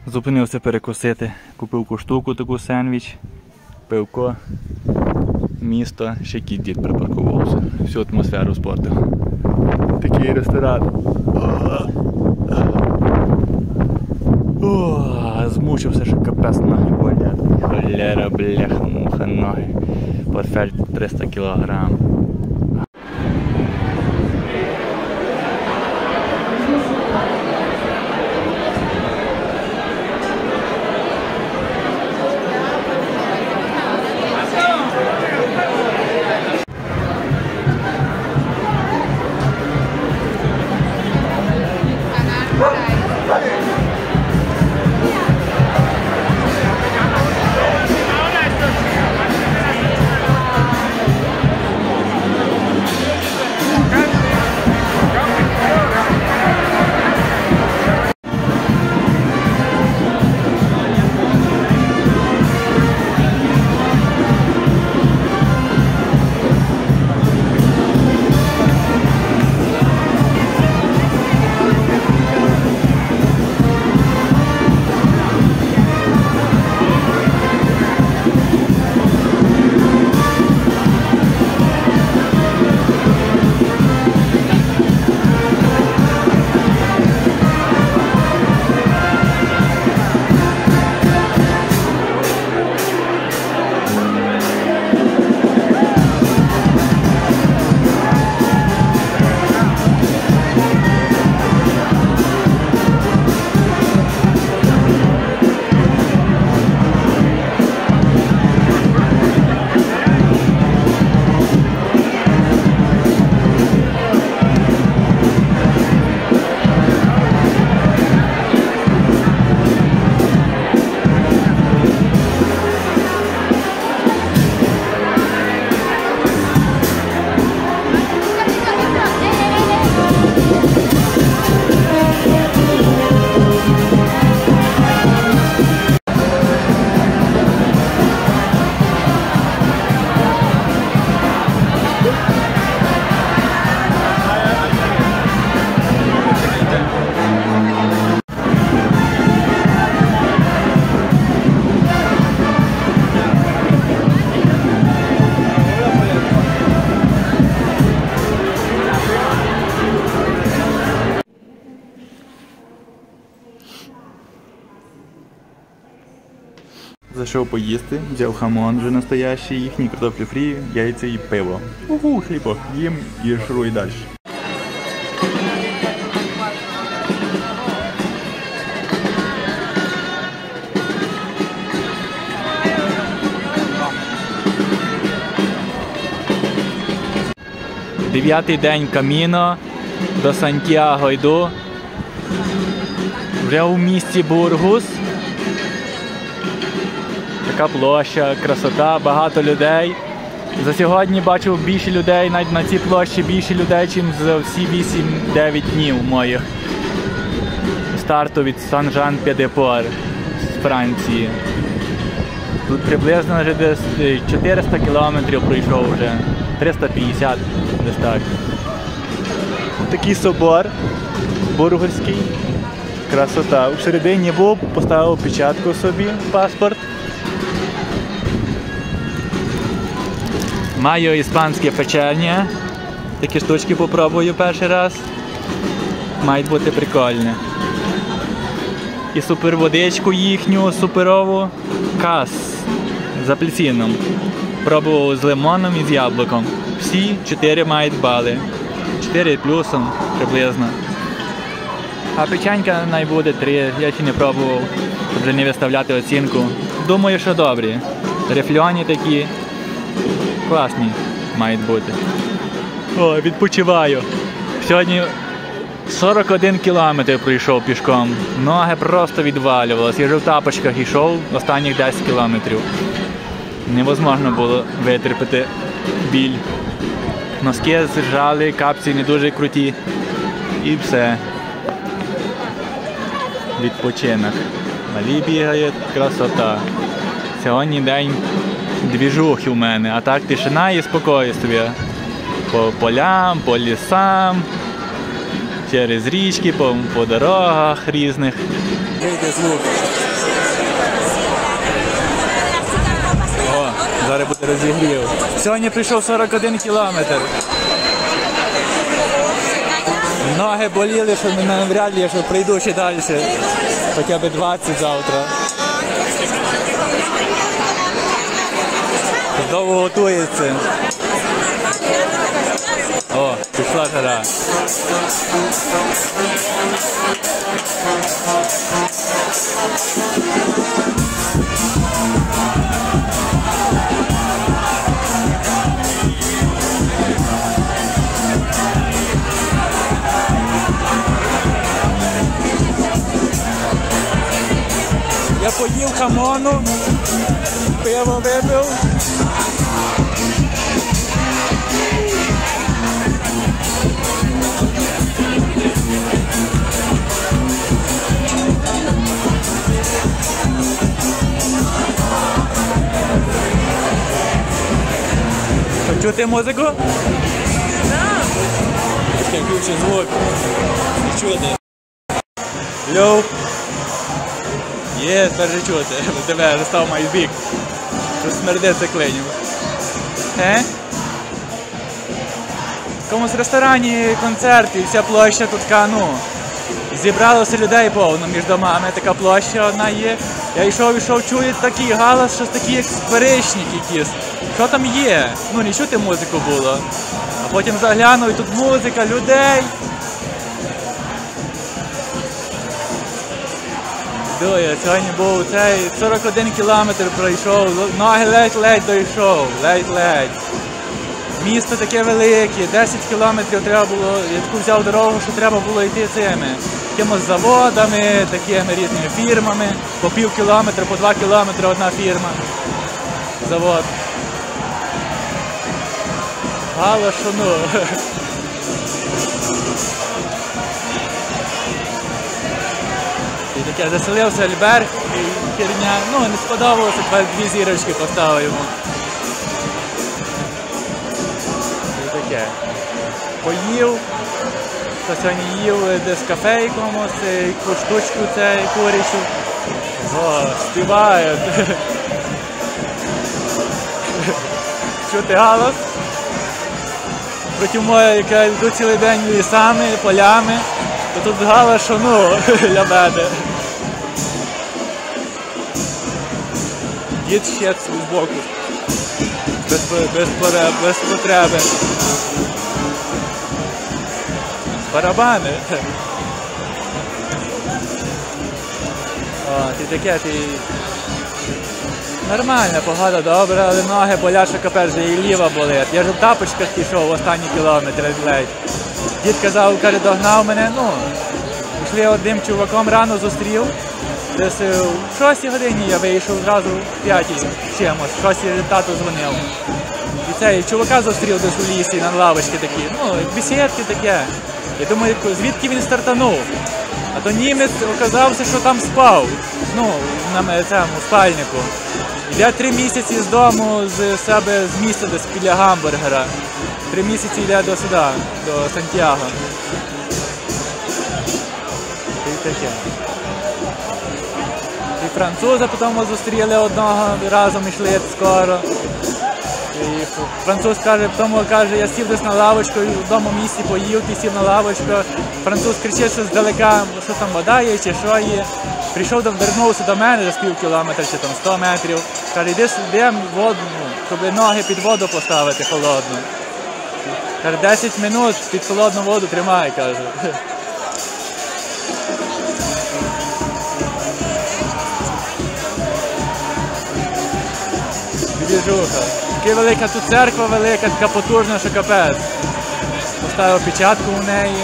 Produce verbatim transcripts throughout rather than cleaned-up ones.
Зупинився перекусити. Купив штуку, таку сендвіч, пивко, місто, ще кіт дід припаркувався. Всю атмосферу спортив. Такий ресторан. О, змучився, що капець ноги болять. Холера, бляха, муха, ноги. Портфель триста кілограм. Зайшов поїсти, взяв хамон вже настоящий, їхній картоплю фрі, яйця і пиво. Угу, хлібо, їм і шуруй далі. Дев'ятий день Каміно, до Сантьяго йду. Вже у місті Бургус. Така площа, красота, багато людей. За сьогодні бачив більше людей, навіть на цій площі більше людей, ніж за всі вісім-дев'ять днів моїх. Старту від Сан-Жан-П'є-де-Пор з Франції. Тут приблизно вже десь чотириста кілометрів пройшов вже, триста п'ятдесят десь так. Такий собор бургерський, красота. У середині був, поставив печатку собі, паспорт. Маю іспанське печення, такі штучки попробую перший раз, мають бути прикольні. І супер водичку їхню, суперову, кас з апельсином. Пробував з лимоном і з яблуком. Всі чотири мають бали, чотири плюсом приблизно. А печенька най буде три, я ще не пробував, щоб вже не виставляти оцінку. Думаю, що добрі, рифльоні такі. Класні мають бути. О, відпочиваю. Сьогодні сорок один кілометр пройшов пішком. Ноги просто відвалювалися. Я вже в тапочках йшов останніх десять кілометрів. Невозможно було витерпіти біль. Носки зжали, капці не дуже круті. І все. Відпочинок. Малі бігають, красота. Сьогодні день двіжухи у мене, а так тишина і спокійствие. По полям, по лісам, через річки, по, по дорогах різних. Вийде звук. О, зараз буде розігрів. Сьогодні прийшов сорок один кілометр. Ноги боліли, що навряд ли, що прийду ще далі. Хоча б двадцять завтра. Довго готується. О, пішла жара. Я поїв хамону, пиво випив. Чути музику? Так. Ще включи звук. Не чути. Йоу. Є, тепер же чути. Тебе став мій бік. Що смердить циклинів. Е? В якомусь ресторані концерт і вся площа тут така, ну, зібралося людей повно між домами, така площа одна є. Я йшов, йшов, чую такий галас, щось такий як скворечник якийсь. Що там є? Ну, не чути музику було. А потім заглянув, і тут музика, людей. Дує, сьогодні був цей сорок один кілометр пройшов, ноги ледь-ледь дійшов, ледь-ледь. Місто таке велике, десять кілометрів треба було, я таку взяв дорогу, що треба було йти цими, якимось заводами, такими різними фірмами, по пів кілометра, по два кілометри одна фірма, завод. Гало, що ну. І таке, заселився Альберг, і херня, ну не сподобалося, дві зірочки поставив йому. І таке. Поїв, хто сьогодні їв десь в кафе якомусь, яку штучку цей курячу. О, співають. Чути галас? Проти моєї, яка йду цілий день лісами, полями, то тут галас, що ну, лябеде. Дід ще з боку. Без, без, без потреби. Барабани. О, ти таке, ти... Нормальна погода, добре, але ноги болять, що капець, вже і ліва болить. Я ж в тапочках пішов в останні кілометри, ледь. Дід казав, каже, догнав мене, ну, пішли одним чуваком, рано зустрів. Десь в шостій годині я вийшов, одразу в п'ятій чимось, в шостій тато дзвонив. І цей чувака зустрів десь у лісі, на лавочці такі, ну, бесідки таке. Я думаю, звідки він стартанув? А то німець оказався, що там спав, ну, на цьому спальнику. Йде три місяці з дому, з себе, з місця десь біля гамбургера. Три місяці йде до сюди, до Сантьяго. І таке. І француза потім зустріли одного, разом йшли скоро. І француз каже, потім каже, я сів десь на лавочку, і в одному місці поїв, ти сів на лавочку. Француз кричить, що здалека, що там вода є, чи що є. Прийшов, вернувся до мене за пів кілометра, чи там сто метрів. Каже, йди сюди в воду, щоб ноги під воду поставити холодну. Каже, десять минут під холодну воду тримай, каже. Біжуха. Така велика тут церква велика, така потужна, що капець. Поставив печатку у неї.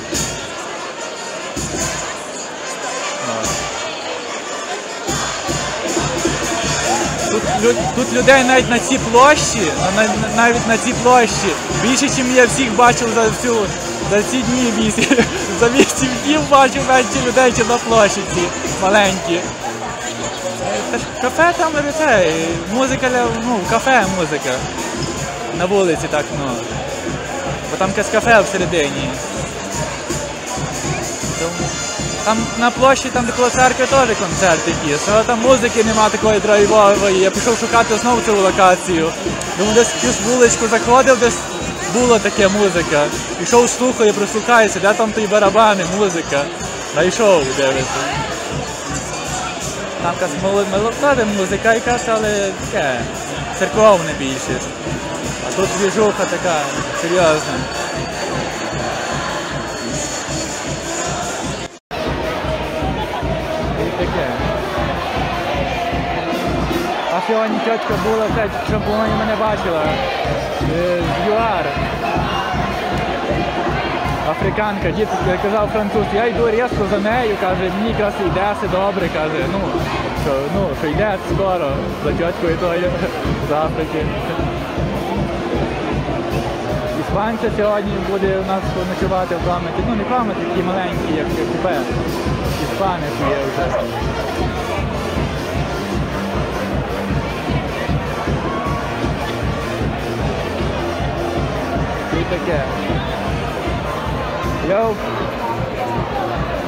Тут, лю, тут людей навіть на цій площі, на, навіть на цій площі, більше, ніж я всіх бачив за всю, за ці дні вісім. За вісім днів бачив менше людей, ніж на площі ці маленькі. Та ж кафе там, це, музика, ну, кафе музика. На вулиці так, ну. Бо там якесь кафе всередині. Тому... Там на площі, там де коло церкви теж концерт якийсь, але там музики нема такої драйвової. Я пішов шукати знову цю локацію. Думаю, десь якусь вуличку заходив, десь була така музика. Пішов, слухаю, прислухаюся, де там ті барабани, музика. Найшов, дивиться. Там якась мелодична музика якась, але таке, церковне більше. А тут двіжуха така, серйозна. Таке. А сьогодні тітка була, щоб вона мене бачила, з ЮАР. Африканка, дід казав француз, я йду різко за нею, каже, мені якраз йде все добре, каже, ну, що, ну, що йде скоро за тіткою тою з Африки. Іспанця сьогодні буде у нас ночувати в пам'яті, ну не пам'яті, такі маленькі, як купе. Іспанець є вже. І таке. Йоу.